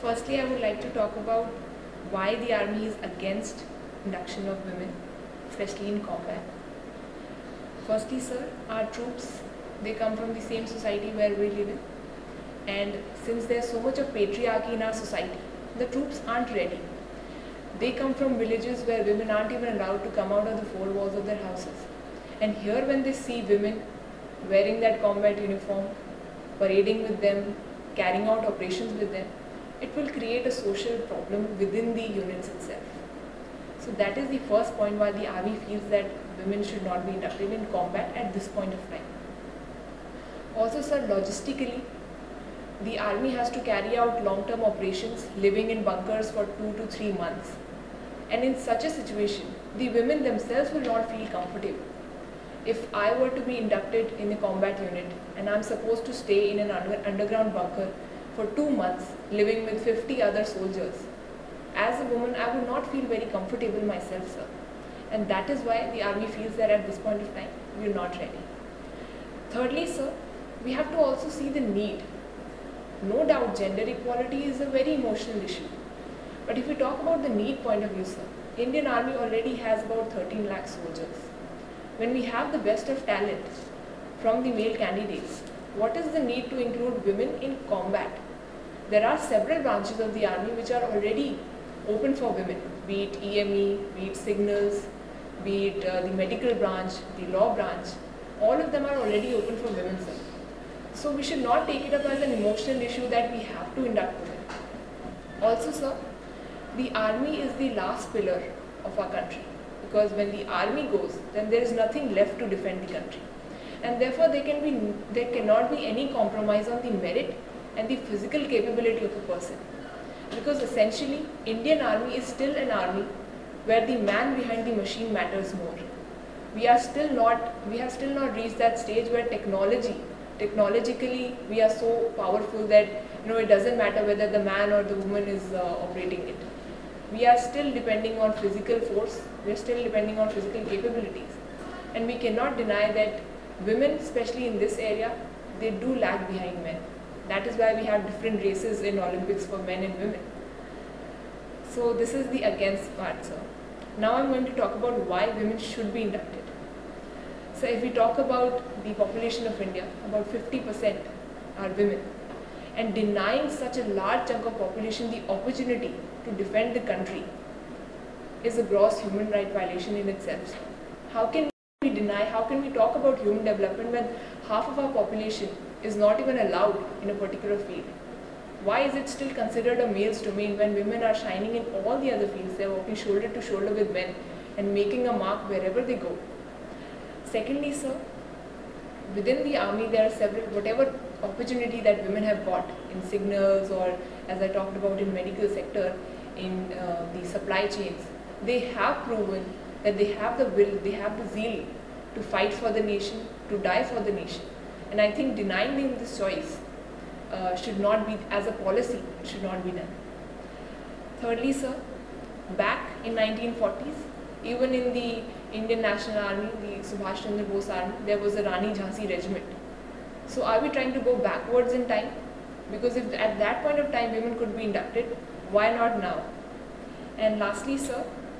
Firstly, I would like to talk about why the army is against induction of women, especially in combat. Firstly, sir, our troops, they come from the same society where we live in, and since there's so much of patriarchy in our society, the troops aren't ready. They come from villages where women aren't even allowed to come out of the four walls of their houses. And here when they see women wearing that combat uniform, parading with them, carrying out operations with them, it will create a social problem within the units itself. So that is the first point why the army feels that women should not be inducted in combat at this point of time. Also, sir, logistically, the army has to carry out long-term operations living in bunkers for 2 to 3 months. And in such a situation, the women themselves will not feel comfortable. If I were to be inducted in a combat unit and I'm supposed to stay in an underground bunker for 2 months living with 50 other soldiers, as a woman I would not feel very comfortable myself, sir. And that is why the army feels that at this point of time we are not ready. Thirdly, sir, we have to also see the need. No doubt gender equality is a very emotional issue. But if we talk about the need point of view, sir, Indian Army already has about 13 lakh soldiers. When we have the best of talent from the male candidates, what is the need to include women in combat? There are several branches of the army which are already open for women, be it EME, be it signals, be it the medical branch, the law branch. All of them are already open for women, sir. So we should not take it up as an emotional issue that we have to induct women. Also, sir, the army is the last pillar of our country, because when the army goes, then there is nothing left to defend the country, and therefore there cannot be any compromise on the merit and the physical capability of a person, because essentially Indian Army is still an army where the man behind the machine matters more. We have still not reached that stage where technologically we are so powerful that it doesn't matter whether the man or the woman is operating it. We are still depending on physical force, we are still depending on physical capabilities, and we cannot deny that women, especially in this area, they do lag behind men. That is why we have different races in Olympics for men and women. So this is the against part, sir. Now I'm going to talk about why women should be inducted. So if we talk about the population of India, about 50% are women, and denying such a large chunk of population the opportunity to defend the country is a gross human right violation in itself. How can we talk about human development when half of our population is not even allowed in a particular field? Why is it still considered a male's domain when women are shining in all the other fields? They are working shoulder to shoulder with men and making a mark wherever they go. Secondly, sir, within the army there are several, whatever opportunity that women have got in signals, or as I talked about in medical sector, in the supply chains, they have proven that they have the will, they have the zeal to fight for the nation, to die for the nation. And I think denying them this choice should not be, as a policy, it should not be done. Thirdly, sir, back in 1940s, even in the Indian National Army, the Subhash Chandra Bose Army, there was a Rani Jhansi regiment. So are we trying to go backwards in time? Because if at that point of time women could be inducted, why not now? And lastly, sir,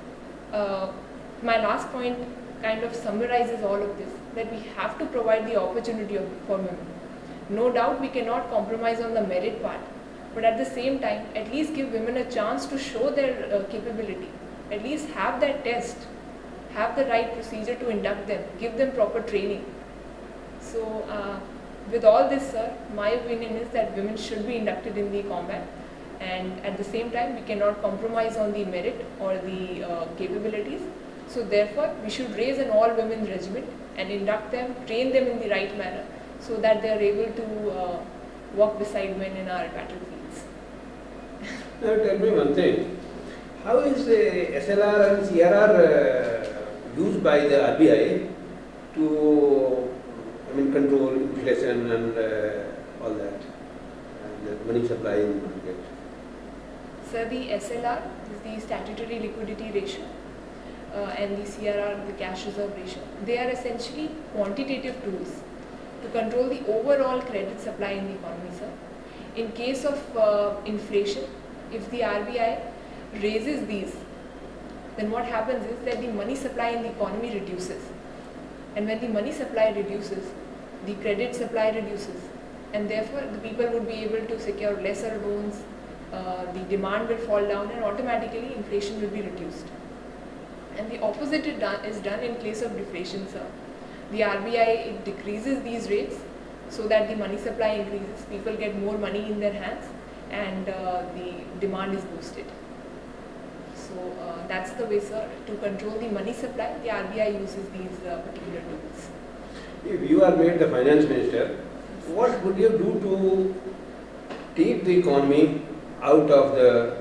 my last point kind of summarizes all of this, that we have to provide the opportunity for women. No doubt we cannot compromise on the merit part, but at the same time, at least give women a chance to show their capability. At least have that test, have the right procedure to induct them, give them proper training. So with all this, sir, my opinion is that women should be inducted in the combat, and at the same time we cannot compromise on the merit or the capabilities. So therefore we should raise an all women regiment and induct them, train them in the right manner, so that they are able to walk beside men in our battlefields. Now tell me one thing, how is the SLR and CRR used by the RBI to control inflation and all that, and the money supply in the market? Sir, the SLR is the statutory liquidity ratio, and the CRR, the cash reserve ratio. They are essentially quantitative tools to control the overall credit supply in the economy, sir. In case of inflation, if the RBI raises these, then what happens is that the money supply in the economy reduces. And when the money supply reduces, the credit supply reduces. And therefore, the people would be able to secure lesser loans, the demand will fall down, and automatically inflation will be reduced. And the opposite is done in place of deflation, sir. The RBI decreases these rates so that the money supply increases, people get more money in their hands, and the demand is boosted. So that's the way, sir, to control the money supply. The RBI uses these particular tools. If you are made the finance minister, what would you do to take the economy out of the,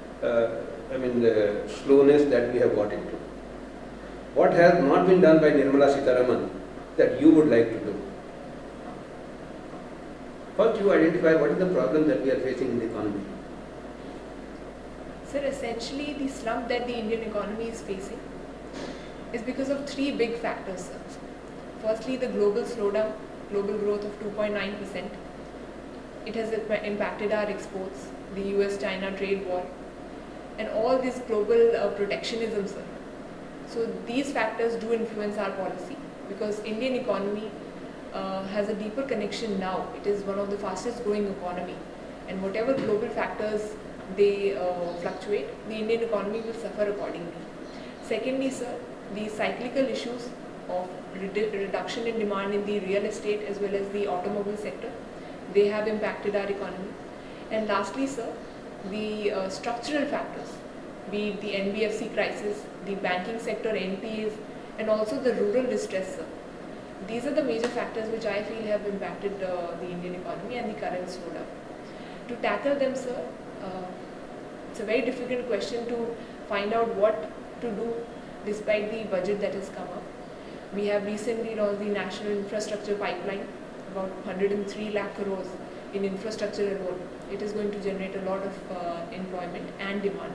the slowness that we have got into? What has not been done by Nirmala Sitharaman that you would like to do? First, you identify what is the problem that we are facing in the economy. Sir, essentially the slump that the Indian economy is facing is because of three big factors, sir. Firstly, the global slowdown, global growth of 2.9%. It has impacted our exports, the US-China trade war, and all this global protectionism, sir. So these factors do influence our policy, because Indian economy has a deeper connection now. It is one of the fastest growing economy, and whatever global factors they fluctuate, the Indian economy will suffer accordingly. Secondly, sir, the cyclical issues of reduction in demand in the real estate as well as the automobile sector, they have impacted our economy. And lastly, sir, the structural factors, be it the NBFC crisis, the banking sector NPAs, and also the rural distress, sir. These are the major factors which I feel have impacted the Indian economy and the current slowdown. To tackle them, sir, it's a very difficult question to find out what to do despite the budget that has come up. We have recently launched the National Infrastructure Pipeline, about 103 lakh crores in infrastructure alone. It is going to generate a lot of employment and demand.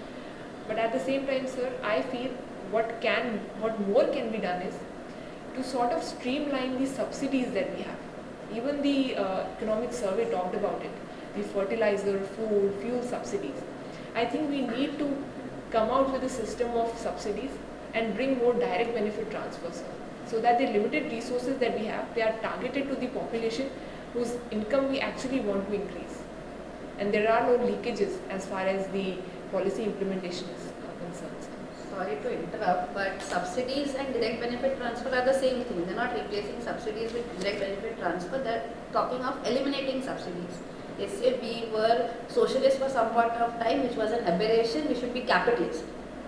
But at the same time, sir, I feel what more can be done is to sort of streamline the subsidies that we have. Even the economic survey talked about it, the fertilizer, food, fuel subsidies. I think we need to come out with a system of subsidies and bring more direct benefit transfers, so that the limited resources that we have, they are targeted to the population whose income we actually want to increase. And there are no leakages as far as the policy implementation is concerned. Sorry to interrupt, but subsidies and direct benefit transfer are the same thing. They're not replacing subsidies with direct benefit transfer. They're talking of eliminating subsidies. They say we were socialists for some point of time, which was an aberration. We should be capitalists.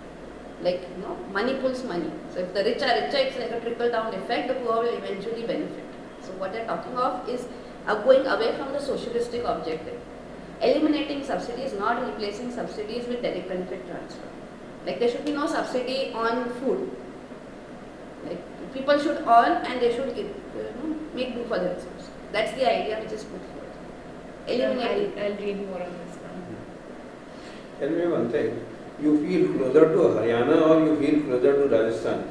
Like, money pulls money. So if the rich are richer, it's like a trickle-down effect. The poor will eventually benefit. So what they're talking of is going away from the socialistic objective. Eliminating subsidies, not replacing subsidies with direct benefit transfer. Like, there should be no subsidy on food. Like, people should earn and they should make do for themselves. That's the idea which is put forth. Eliminating. I'll read more on this now. Tell me one thing. You feel closer to Haryana or you feel closer to Rajasthan?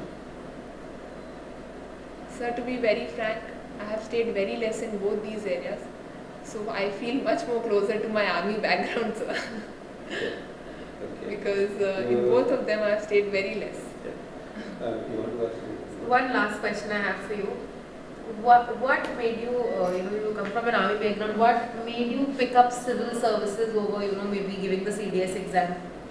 Sir, to be very frank, I have stayed very less in both these areas. So I feel much more closer to my army background, sir. Okay. Because in both of them I have stayed very less. You want to ask me? One last question I have for you. What made you, you come from an army background, what made you pick up civil services over, maybe giving the CDS exam?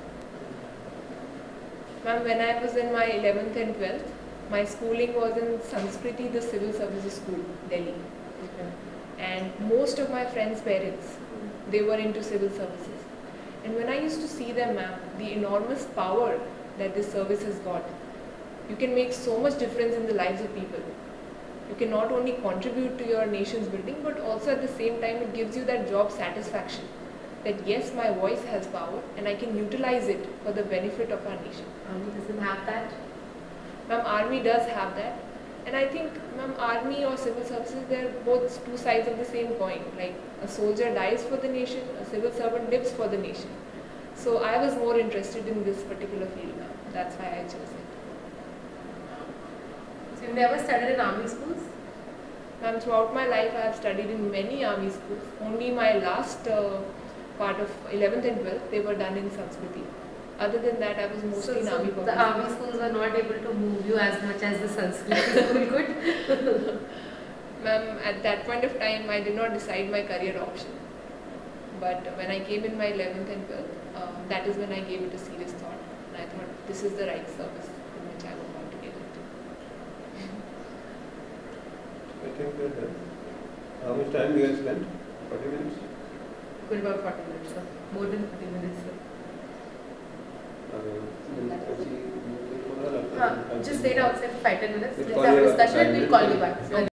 Ma'am, when I was in my 11th and 12th, my schooling was in Sanskriti, the civil services school, Delhi. Okay. And most of my friends' parents, they were into civil services. And when I used to see them, ma'am, the enormous power that this service has got, you can make so much difference in the lives of people. You can not only contribute to your nation's building, but also at the same time it gives you that job satisfaction. That yes, my voice has power and I can utilize it for the benefit of our nation. Army doesn't have that? Ma'am, Army does have that. And I think, ma'am, Army or civil services, they're both two sides of the same coin. Like, a soldier dies for the nation, a civil servant lives for the nation. So I was more interested in this particular field now. That's why I chose it. So you've never studied in army schools? Ma'am, throughout my life I have studied in many army schools. Only my last part of 11th and 12th, they were done in Sanskriti. Other than that, I was mostly in army. The army schools were not able to move you as much as the Sanskrit school could. Ma'am, at that point of time, I did not decide my career option. But when I came in my 11th and 12th, that is when I gave it a serious thought. And I thought, this is the right service in which I would want to get into. I think we're done. How much time you have spent? 40 minutes? Good about 40 minutes, sir. More than 40 minutes, sir. Just stay outside for 5-10 minutes. We'll Let's call have a you discussion back. and we'll call you back.